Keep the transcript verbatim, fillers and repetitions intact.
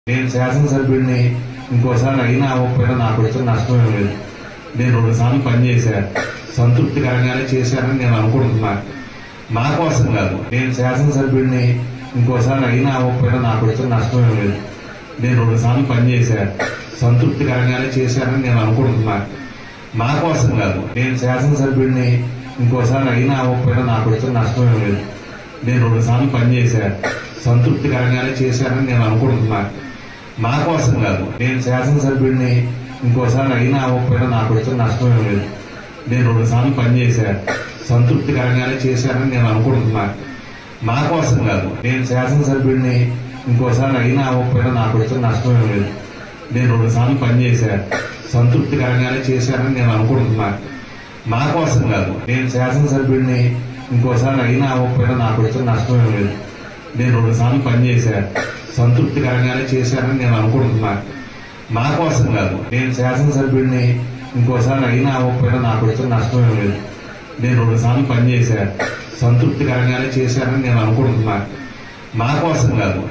నేను శాసనసభ్యుడిని ఇంకోసారి అయినా అవ్వకపోయినా నాకు వచ్చిన నష్టమే లేదు. నేను రెండు సార్లు పనిచేశాను, సంతృప్తికరంగానే చేశానని నేను అనుకుంటున్నాను. నా కోసం కాదు, నేను శాసనసభ్యుడిని ఇంకోసారి అయినా అవ్వకపోయినా నాకు వచ్చిన నష్టమే లేదు. నేను రెండు సార్లు పనిచేశాను, సంతృప్తికరంగానే చేశానని నేను అనుకుంటున్నాను. నా కోసం కాదు, నేను శాసనసభ్యుడిని ఇంకోసారి అయినా అవ్వకపోయినా నాకు వచ్చిన నష్టమే లేదు. నేను రెండు సార్లు పనిచేశాను, సంతృప్తికరంగానే చేశానని నేను అనుకుంటున్నాను. నా కోసం కాదు, నేను శాసనసభ్యుడిని ఇంకోసారి అయినా అవ్వకపోయినా నాకు వచ్చిన నష్టమే లేదు. నేను రెండు సార్లు పనిచేశాను, సంతృప్తికరంగానే చేశానని నేను అనుకుంటున్నాను. నా కోసం కాదు, నేను శాసనసభ్యుడిని ఇంకోసారి అయినా అవ్వకపోయినా నాకు వచ్చిన నష్టమే లేదు. నేను రెండు సార్లు పనిచేశాను, సంతృప్తికరంగానే చేశానని నేను అనుకుంటున్నాను. నా కోసం కాదు, నేను శాసనసభ్యుడిని ఇంకోసారి అయినా అవ్వకపోయినా నాకు వచ్చిన నష్టమే లేదు. నేను రెండు సార్లు పనిచేశాను, సంతృప్తికరంగానే చేశానని నేను అనుకుంటున్నాను. నా కోసం కాదు, నేను శాసనసభ్యుడిని ఇంకోసారి అయినా అవ్వకపోయినా నాకు వచ్చిన నష్టమే లేదు. నేను రెండు సార్లు పనిచేశాను, సంతృప్తికరంగానే చేశానని నేను అనుకుంటున్నాను. నా కోసం కాదు.